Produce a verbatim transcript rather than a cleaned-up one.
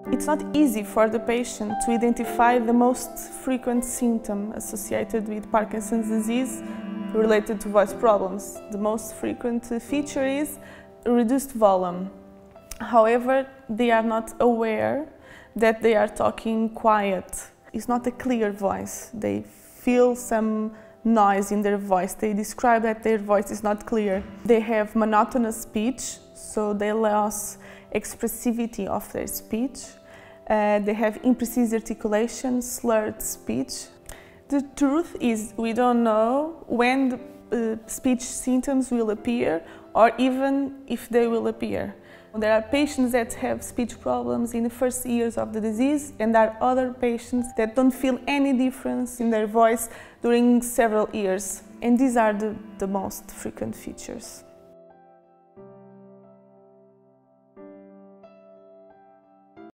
It's not easy for the patient to identify the most frequent symptom associated with Parkinson's disease related to voice problems. The most frequent feature is reduced volume. However, they are not aware that they are talking quiet. It's not a clear voice. They feel some noise in their voice. They describe that their voice is not clear. They have monotonous speech, so they lose expressivity of their speech. Uh, they have imprecise articulation, slurred speech. The truth is, we don't know when the uh, speech symptoms will appear or even if they will appear. There are patients that have speech problems in the first years of the disease, and there are other patients that don't feel any difference in their voice during several years. And these are the, the most frequent features.